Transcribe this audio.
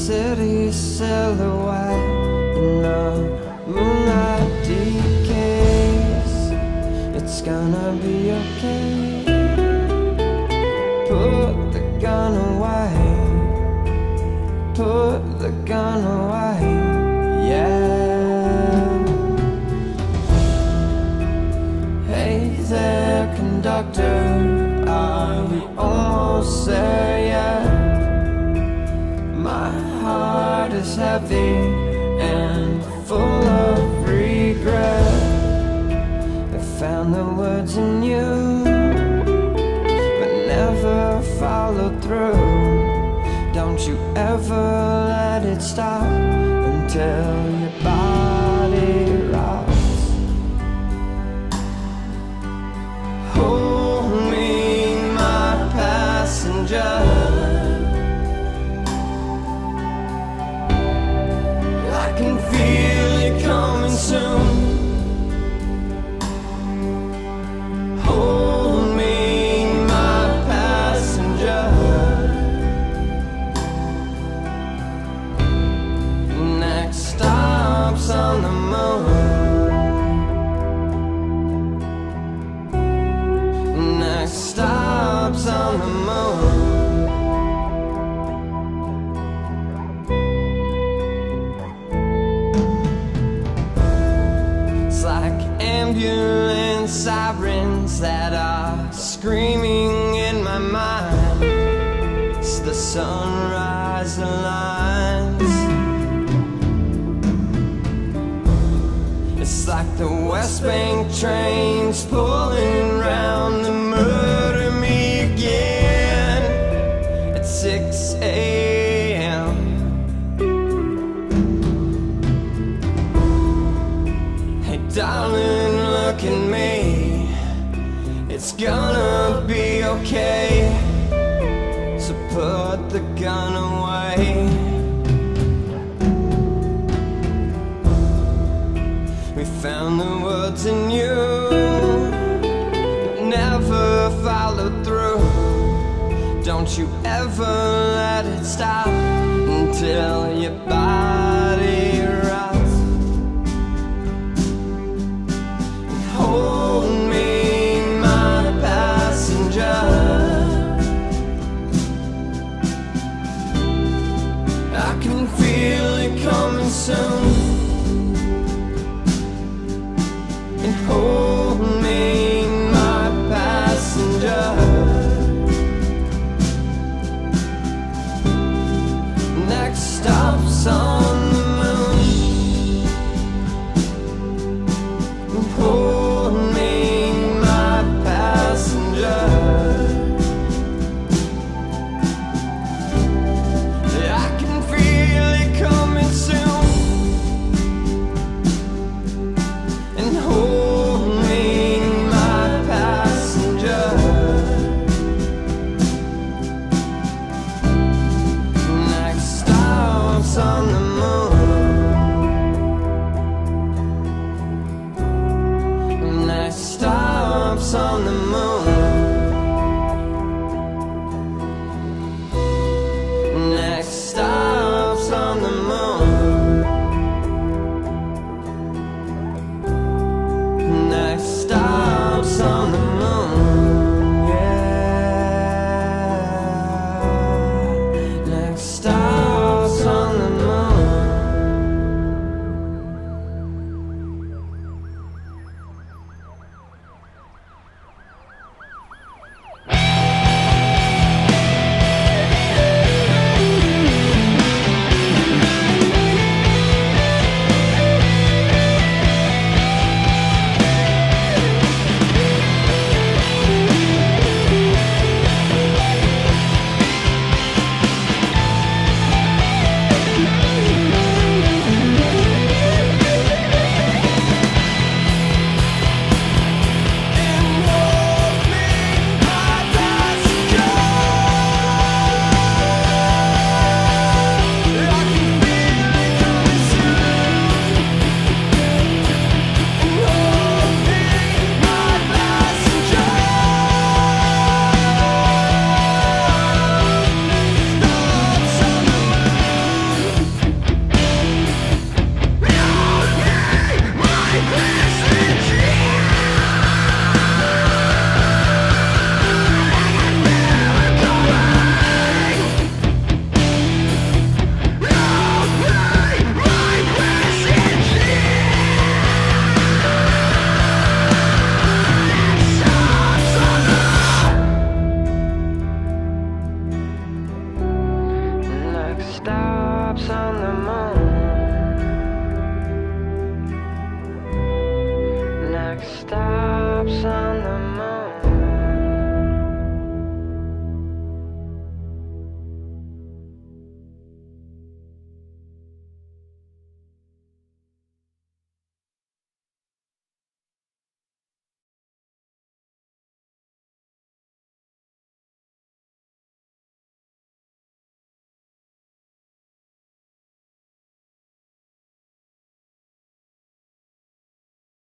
city silhouette in the moonlight decays. It's gonna be okay. Put the gun away. Put the gun away. Yeah. Hey there, conductor, are we almost there yet? My heart is heavy and full of regret. I found the words in you, but never followed through. Don't you ever let it stop until your body rots. Hold me, my passenger. I can feel you coming soon. Hold me, my passenger. Next stop's on the moon. Next stop's on the moon. Like ambulance sirens that are screaming in my mind. It's the sunrise lines. It's like the West Bank trains pulling round to murder me again at 6 a.m. Darling, look at me. It's gonna be okay. So put the gun away. We found the words in you, but never followed through. Don't you ever let it stop until your body rots. Hold me, my passenger. I can feel it coming soon. And hold me, my passenger. Next stop's on stops on the moon. Next stops on the moon.